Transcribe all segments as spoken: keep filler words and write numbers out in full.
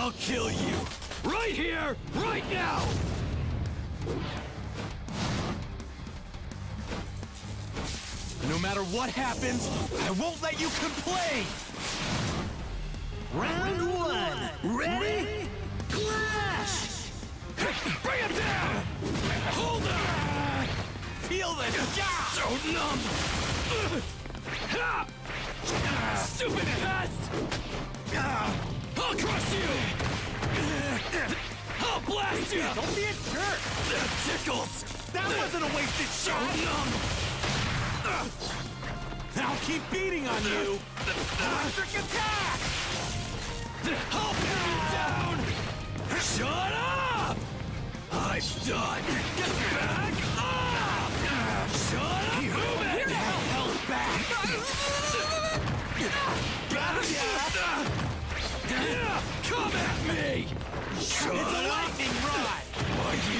I'll kill you! Right here, right now! No matter what happens, I won't let you complain! Round one! Ready? Clash! Bring him down! Hold on! Feel the so numb! Stupid pest! I'll crush you! I'll blast you! Don't be a jerk! That tickles! That wasn't a wasted So shot! numb! I'll keep beating on you! Electric attack! I'll pin you down! Shut up! I'm done! Get back up! Shut up! Move it! Held back! Gotcha! Come at me! Shut It's a up! lightning rod! Are you...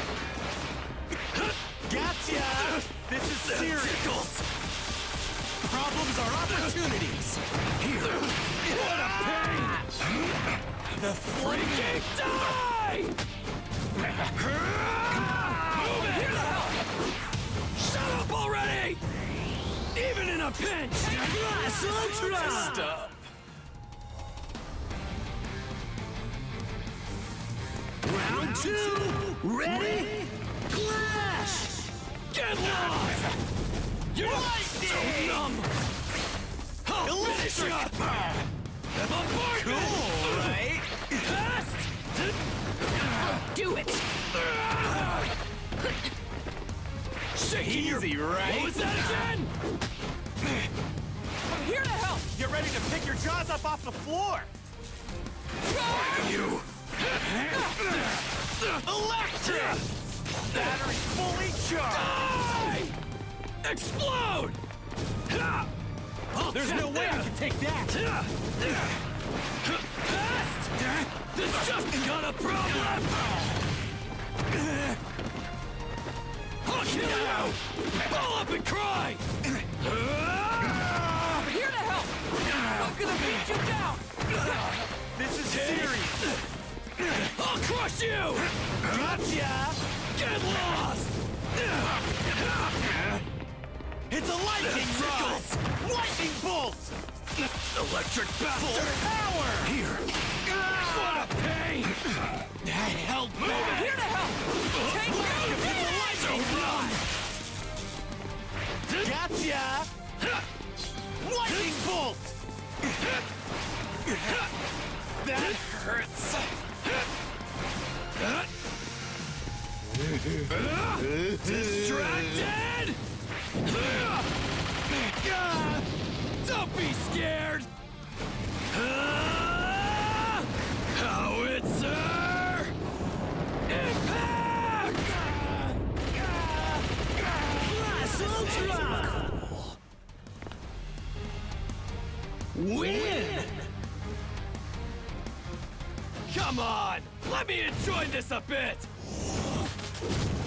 Gotcha! This is serious! Tickles! Problems are opportunities! Here! What a pain! The Freaking die! Move it! Shut up already! Even in a pinch! Glass Ultra! Stop! Round two! Ready? Clash! Get lost! You're Lightning! so numb! I'll finish you! Bombardment! Cool, right? Pest! Do it! Shaking your... Easy, right? What was that again? I'm here to help! Get ready to pick your jaws up off the floor! You! Electric! Battery fully charged! Die! Explode! I'll There's no way I can take that! Pest! This just got a problem! I'll kill you! Ball up and cry! I'm here to help! I'm gonna beat you down! This is serious! I'll crush you! Gotcha! Get lost! It's a lightning rod! Tickles! Lightning bolt! Electric bastard! Full power! Here! What a pain! I held back! I'm here to help! Take back! It's a lightning rod! Gotcha! Lightning bolt! That hurts! Distracted! Don't be scared! Howitzer! Impact! Glass Ultra! Win! Come on! Let me enjoy this a bit!